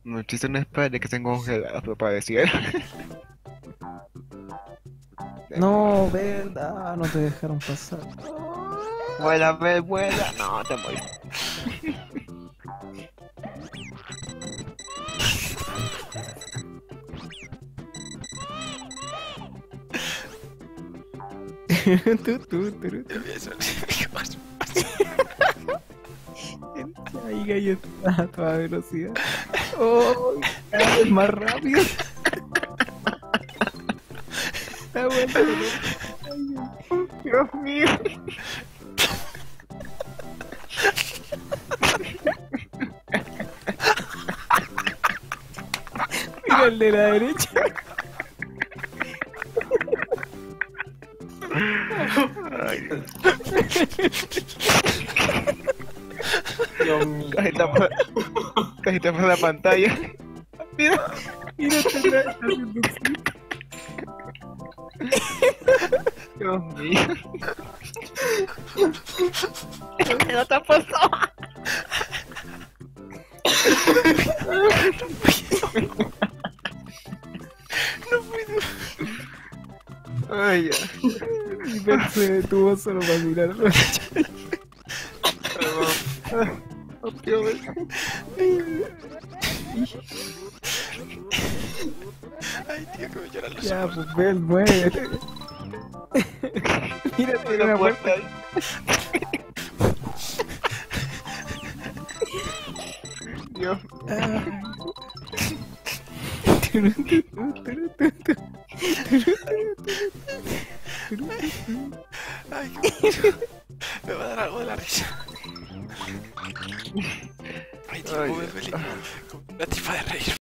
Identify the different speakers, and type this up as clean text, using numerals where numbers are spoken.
Speaker 1: No existe una espada que estén congeladas, pero pareciera.
Speaker 2: No, verdad, no te dejaron pasar.
Speaker 1: Vuela, ve, vuela. No, te morís.
Speaker 2: Tu.
Speaker 3: Eso,
Speaker 2: Ahí gallo a toda velocidad. Oh, cada vez más rápido. Está bueno,
Speaker 1: Dios mío.
Speaker 2: mira el de la derecha.
Speaker 1: Ay,
Speaker 4: Dios mío.
Speaker 1: casi tapa la pantalla. Mira.
Speaker 2: Mira, está haciendo un flip.
Speaker 1: Dios mío. No te ha pasado. Ay, ya.
Speaker 2: Y Ben se detuvo solo para mirarlo.
Speaker 1: Oh, Dios.
Speaker 3: ay, tío, que me lloran los
Speaker 2: Ya,
Speaker 3: ojos.
Speaker 2: pues Ben, muévete. Mira,
Speaker 1: Hay
Speaker 2: tiene
Speaker 1: una
Speaker 2: una
Speaker 1: puerta
Speaker 2: puerta.
Speaker 1: ahí. Dios.
Speaker 3: Ay, qué me va a dar algo de la risa. Ay, tío,
Speaker 1: Ay,
Speaker 3: cómo me
Speaker 1: ya.
Speaker 3: feliz. La tipa de reír.